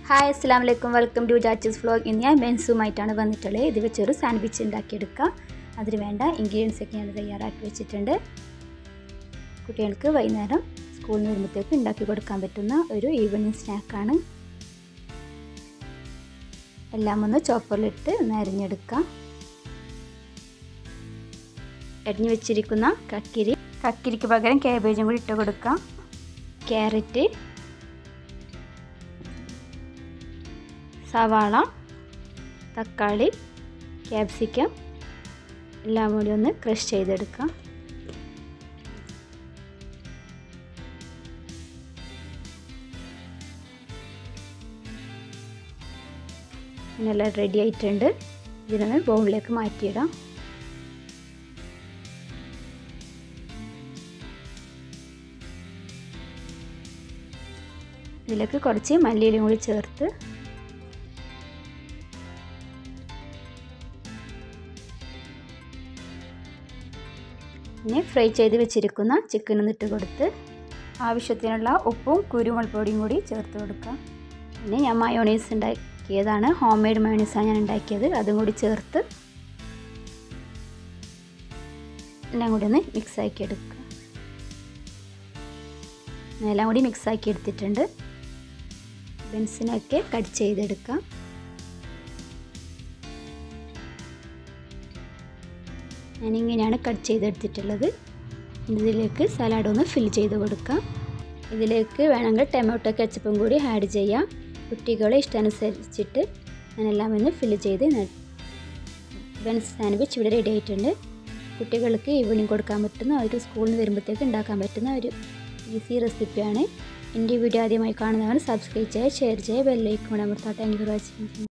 Hi അസ്സലാമു അലൈക്കും welcome to Jachis vlog. ഇന്ന് ഞാൻ ബെൻസുമായിട്ടാണ് വന്നിട്ടുള്ളത്. ഇത് വെച്ചൊരു സാൻഡ്വിച്ച് ഉണ്ടാക്കിയെടുക്കാം. അതിന് വേണ്ട ഇൻഗ്രീഡിയൻസ് ഒക്കെ ഞാൻ തയ്യാറാക്കി വെച്ചിട്ടുണ്ട്. കുട്ടികൾക്ക് വൈകുന്നേരം സ്കൂളിൽ നിന്ന് വരുമ്പോഴത്തേക്ക് ഉണ്ടാക്കി കൊടുക്കാൻ പറ്റുന്ന ഒരു ഈവനിങ് സ്നാക്കാണ്. എല്ലാം ഒന്ന് ചോപ്പറിലിട്ട് ഒന്ന് അരിഞ്ഞെടുക്കാം. അരിഞ്ഞു വെച്ചിരിക്കുന്ന കക്കിരിക്ക് പകരം കാബേജും കൂടി ഇട്ട് കൊടുക്കാം. ക്യാരറ്റ്, സവാള, തക്കാളി, ക്യാപ്സിക്കം എല്ലാം കൂടി ഒന്ന് ക്രഷ് ചെയ്തെടുക്കാം. ഇതെല്ലാം റെഡി ആയിട്ടുണ്ട്. ഇതിനൊന്ന് ബൗളിലേക്ക് മാറ്റിയിടാം. ഇതിലേക്ക് കുറച്ച് മല്ലിയിലയും കൂടി ചേർത്ത് പിന്നെ ഫ്രൈ ചെയ്ത് വെച്ചിരിക്കുന്ന ചിക്കൻ ഇട്ട് കൊടുത്ത് ആവശ്യത്തിനുള്ള ഉപ്പും കുരുമുളക് പൊടിയും കൂടി ചേർത്ത് കൊടുക്കാം. പിന്നെ ഞാൻ മയോണൈസ് ഉണ്ടാക്കിയതാണ്, ഹോം മെയ്ഡ് മയോണൈസാണ് ഞാൻ ഉണ്ടാക്കിയത്. അതും കൂടി ചേർത്ത് എല്ലാം കൂടി ഒന്ന് മിക്സാക്കി എടുക്കുക. എല്ലാം കൂടി മിക്സാക്കി എടുത്തിട്ടുണ്ട്. ബെൻസിനൊക്കെ കട്ട് ചെയ്തെടുക്കാം. ഞാനിങ്ങനെയാണ് കട്ട് ചെയ്തെടുത്തിട്ടുള്ളത്. ഇതിലേക്ക് സലാഡ് ഒന്ന് ഫിൽ ചെയ്ത് കൊടുക്കാം. ഇതിലേക്ക് വേണമെങ്കിൽ ടൊമാറ്റോ കെച്ചപ്പും കൂടി ആഡ് ചെയ്യാം. കുട്ടികളെ ഇഷ്ടാനുസരിച്ചിട്ട് ഞാനെല്ലാം ഒന്ന് ഫിൽ ചെയ്ത് ബെൻസ് സാൻഡ്വിച്ച് ഇവിടെ റെഡി ആയിട്ടുണ്ട്. കുട്ടികൾക്ക് ഈവനിങ് കൊടുക്കാൻ പറ്റുന്ന, അവർ സ്കൂളിൽ നിന്ന് വരുമ്പോഴത്തേക്ക് ഉണ്ടാക്കാൻ പറ്റുന്ന ഒരു ഈസി റെസിപ്പിയാണ്. എൻ്റെ വീഡിയോ ആദ്യമായി കാണുന്നവർ സബ്സ്ക്രൈബ് ചെയ്യുക, ഷെയർ ചെയ്യുക, ബെല്ലൈക്കൺ അമർത്തുക. Thank you for watching.